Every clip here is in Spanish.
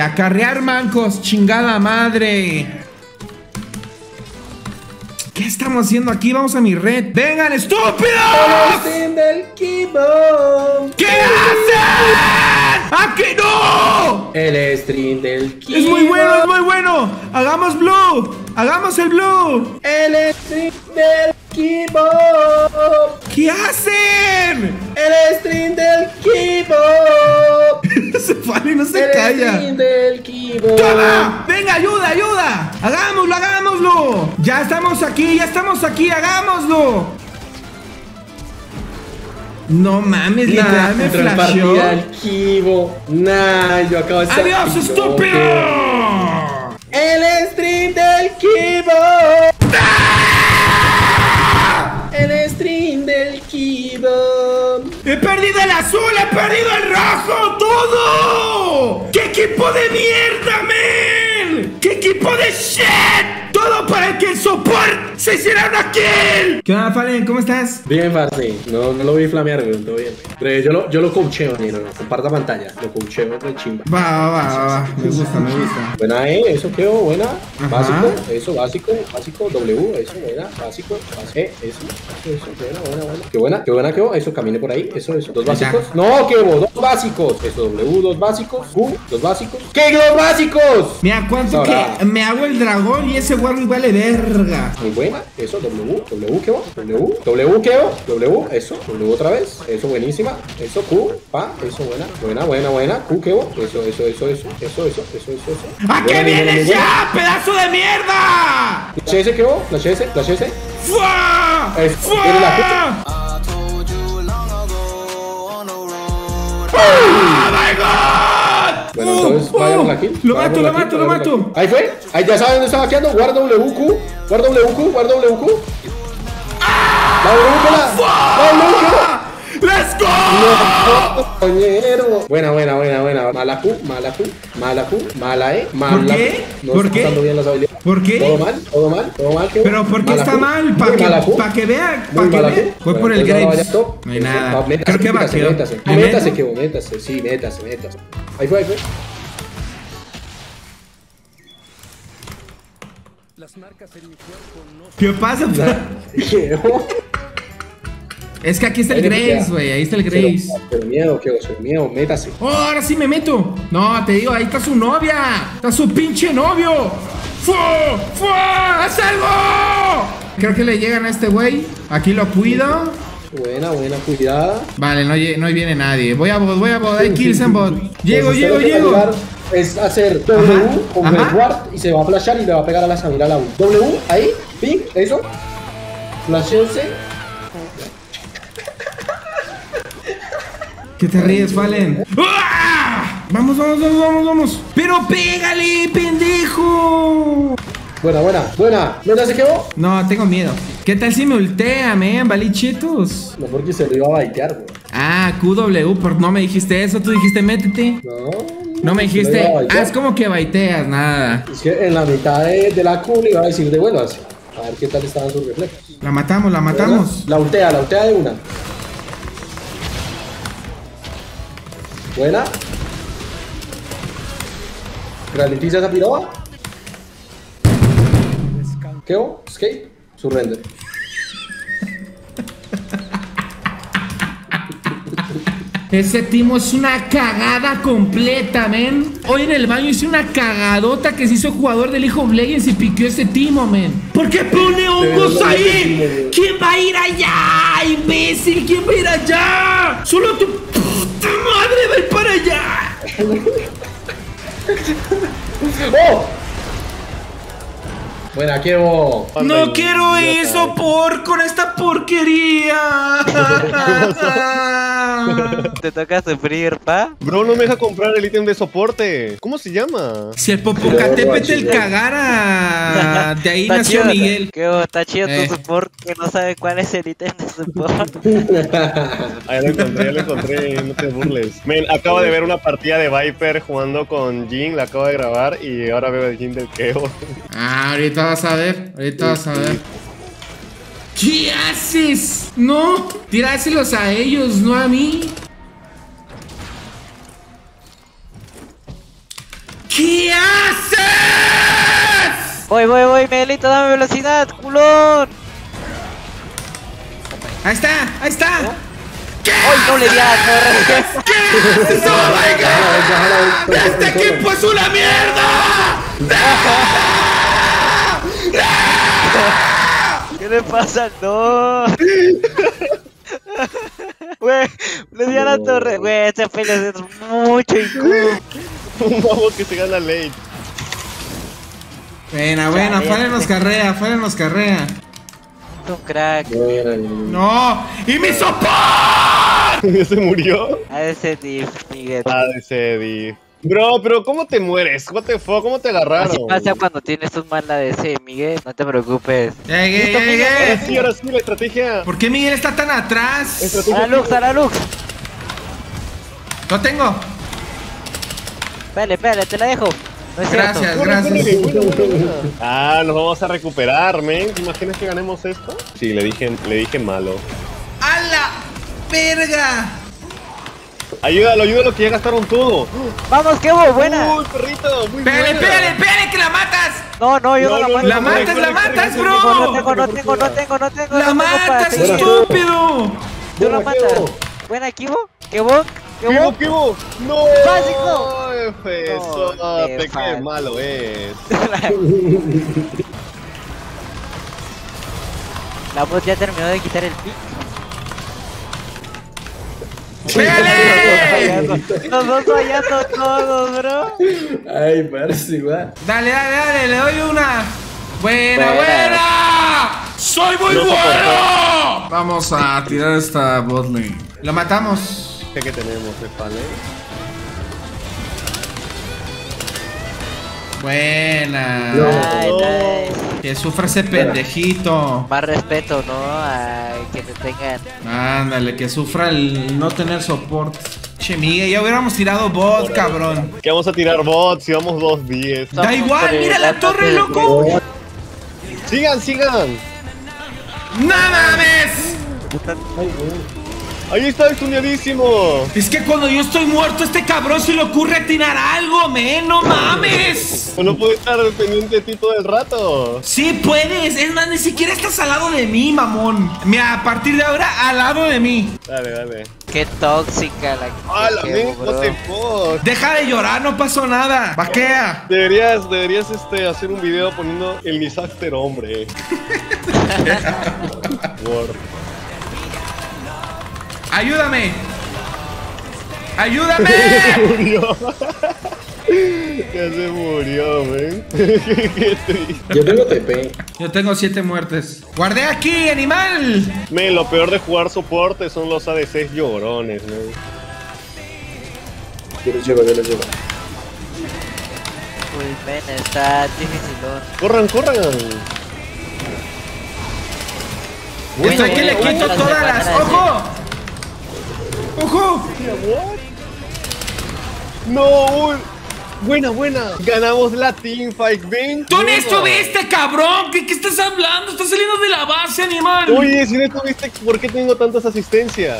Acarrear mancos, chingada madre. ¿Qué estamos haciendo aquí? Vamos a mi red. ¡Vengan, estúpidos! ¿Qué hacen? ¡Ah, que no! El stream del Kibo. Es muy bueno, es muy bueno. Hagamos blue. Hagamos el blue. El stream del Kibo. ¿Qué hacen? El stream del Kibo. Se vale, no se calla. El stream del Kibo. ¡Toma! ¡Venga, ayuda, ayuda! ¡Hagámoslo, hagámoslo! Ya estamos aquí, hagámoslo. No mames, literal me flasheó. El Kibo. Nah, yo acabo de estar. ¡Adiós, estúpido! El stream del Kibo. El stream del Kibo. ¡He perdido el azul! ¡He perdido el rojo! ¡Todo! ¡Qué equipo de mierda, man! ¡Qué equipo de shit! ¡Todo para que el support se hiciera una kill! ¿Qué onda, Fallen? ¿Cómo estás? Bien, parce. No lo vi flamear, güey. Todo bien. Pero yo lo coacheo, no. Comparta pantalla. Lo coacheo de chimba. Va. Me gusta. Buena, eso quedó, buena. Ajá. Básico, eso, básico. W, eso, buena. Básico, eso, buena. Qué buena quedó. Eso, camine por ahí. Eso. Dos básicos. Ya. No, quedó, dos básicos. Eso, W, dos básicos. Q, dos básicos. ¿Qué, dos básicos? Mira, cuánto Ahora. que me hago el dragón y ese Warwick vale verga. Muy buena, eso, W quedó, W quedó, W, eso, W otra vez, eso, buenísima, eso, Q, pa, eso, buena, Q quedó, eso. ¿A qué vienes ya, pedazo de mierda? Flash S quedó, flash S. ¡Fua! ¿Tiene la ¡Oh my god! Bueno, entonces vayamos aquí. Lo mato. Ahí fue, ahí ya saben dónde está vaqueando, guarda WQ. La WQ ¡Let's go! No, compañero. Buena. Mala Q, mala E, mala. ¿Por qué? No ¿Por está qué? usando bien las habilidades. ¿Por qué? Todo mal. ¿Pero por qué está mal? ¿Para que vea? ¿Para que vea? Voy por el Graves. No hay nada. Creo que va a quedar. Métase. Sí, métase. Ahí fue. ¿Qué pasa? Es que aquí está el Graves, güey. Ahí está el Graves. Pero miedo, métase. ¡Oh, ahora sí me meto! No, te digo, ahí está su novia. Está su pinche novio. ¡Fua! ¡Haz algo! Creo que le llegan a este güey. Aquí lo cuido. Buena, cuidada. Vale, no viene nadie. Voy a bot. Hay kills en bot. Llego. Es hacer W con el guard y se va a flashar y le va a pegar a la Samira a la U. W, ahí, ping, eso. Flashense. ¿Qué te ríes, Fallen? ¡Ah! Vamos. Pero pégale, pendejo. Buena. ¿No se quedó? No, tengo miedo. ¿Qué tal si me ultea, man? Valichetos. No, porque se lo iba a baitear, güey. Ah, QW, no me dijiste eso. Tú dijiste métete. No me dijiste. Es como que baiteas, nada. Es que en la mitad de la Q le iba a decir devuelvas. A ver qué tal estaban sus reflejos. La matamos. La ultea de una. Buena. Ralentiza esa piroba. ¿Queo? Escape. Surrender. Ese timo es una cagada completa, men. Hoy en el baño hice una cagadota que se hizo jugador del League of Legends y piqueó ese timo, men. ¿Por qué pone hongos ahí? ¿Quién va a ir allá, imbécil? ¿Quién va a ir allá? Solo tu puta madre va a ir para allá. ¡Oh! Buena, quiero. No quiero eso con esta porquería. Te toca sufrir, pa. Bro, no me deja comprar el ítem de soporte. ¿Cómo se llama? Si el Popocatépetl cagara, de ahí nació Miguel. Está chido tu support, que no sabe cuál es el ítem de support. Ahí lo encontré, no te burles. Men, acabo de ver una partida de Viper jugando con Jhin, la acabo de grabar y ahora veo el Jhin del Keo. Ahorita vas a ver, ¿Qué haces? No, tíraselos a ellos, no a mí. Voy, Miguelito, dame velocidad, culón. Ahí está, ahí está. ¡Ay, no le di a la torre! ¿Qué es eso? ¡Oh, my God! ¡Este equipo es una mierda! ¿Qué le pasa? No. Güey, le di a la torre. Güey, este pelea es mucho IQ. Vamos que se gana late. Buena, fálenos carrea, carrea. Es un crack. ¡No! ¡Y mi soporte! ¿Ya se murió? A ese diff, Miguel. ese diff. Bro, pero ¿cómo te mueres? What the fuck? ¿Cómo te agarraron? Así pasa cuando tienes un mal ADC, Miguel. No te preocupes. Llegué. Ahora sí, la estrategia. ¿Por qué Miguel está tan atrás? A la Lux. Lo tengo. Espérale, te la dejo. No es cierto. Gracias. Ah, nos vamos a recuperar, men. ¿Te imaginas que ganemos esto? Sí, le dije malo. ¡A la verga! Ayúdalo que ya gastaron todo. Vamos, Kevo, buena. Uy, perrito, muy buena. Pégale, que la matas. No, yo no la mato. La matas, bro. No tengo. La matas, estúpido. Tú la matas. Buena, Kevo. Kevo. No. Básico. Fesote, qué malo es. La bot ya terminó de quitar el pick. ¡Pégale! Los dos fallando todos, bro. Ay, parece igual. Dale, le doy una. Buena. ¡Soy muy bueno! Vamos a tirar esta botlane. Lo matamos. ¿Qué tenemos, Pale? Buena. Nice. Que sufra ese pendejito. Más respeto, ¿no? Ay, que te tengan. Ándale, que sufra el no tener soporte. Che, Miguel, ya hubiéramos tirado bot, cabrón. Que vamos a tirar bots si vamos 2-10. Da igual, mira la torre, loco. Sigan. ¡No mames! Ahí está, estudiadísimo. Es que cuando yo estoy muerto, este cabrón se le ocurre atinar algo, no mames. No puedo estar pendiente de ti todo el rato. Sí puedes, es más, ni siquiera estás al lado de mí, mamón. Mira, a partir de ahora, al lado de mí. Dale. Qué tóxica la ¡Hala, men! bro. ¡No te puedo! Deja de llorar, no pasó nada. Vaquea. Deberías hacer un video poniendo el disaster hombre. Word. ¡Ayúdame! Murió. Ya se murió, men. Qué triste. Yo tengo TP. Yo tengo 7 muertes. ¡Guardé aquí, animal! Men, lo peor de jugar soporte son los ADCs llorones, men. Yo lo llevo. Uy, men, está dificilón. ¡Corran! Estoy que le quito todas las... ¡Ojo! ¡No! Uy. Buena. Ganamos la teamfight, ven. ¡Tú no estuviste, cabrón! ¿Qué estás hablando? Estás saliendo de la base, animal. Oye, si no estuviste, ¿por qué tengo tantas asistencias?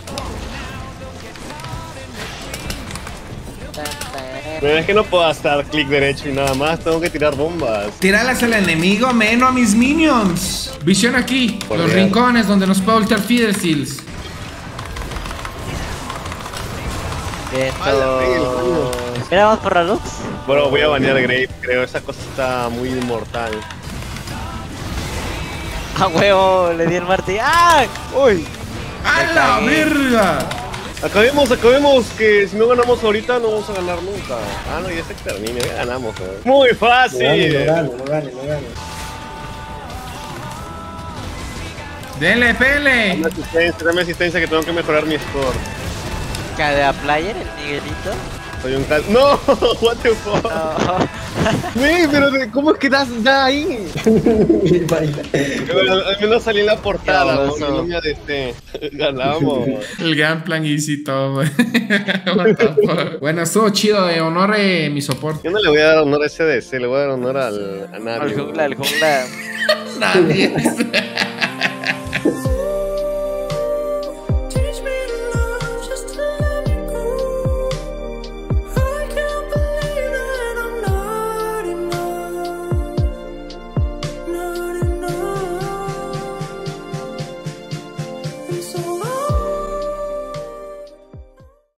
Pero es que no puedo estar clic derecho y nada más, tengo que tirar bombas. Tíralas al enemigo, no a mis minions. Visión aquí, Por los real. rincones donde nos puede ultar Feeder Seals. Mira, vamos por la Lux. Bueno, voy a banear Grave, creo, esa cosa está muy inmortal. A huevo, le di el martillo. ¡Ah! ¡Uy! ¡A la verga! Acabemos, que si no ganamos ahorita no vamos a ganar nunca. Ah, no, ya se termina, ya ganamos. Muy fácil. No gane. Dele, pele. Dame asistencia que tengo que mejorar mi score. Cadea Player, el Miguelito. Soy un cal... ¡No! What the fuck. No. Güey, pero ¿cómo es que das ahí? Al menos salí en la portada, Qué ¿no? baboso. No me adesté. Ganamos. El Gunplan easy todo, güey. What the fuck. Bueno, estuvo chido, honor mi soporte. Yo no le voy a dar honor a ese DC, le voy a dar honor a nadie. Al jungla. Nadie.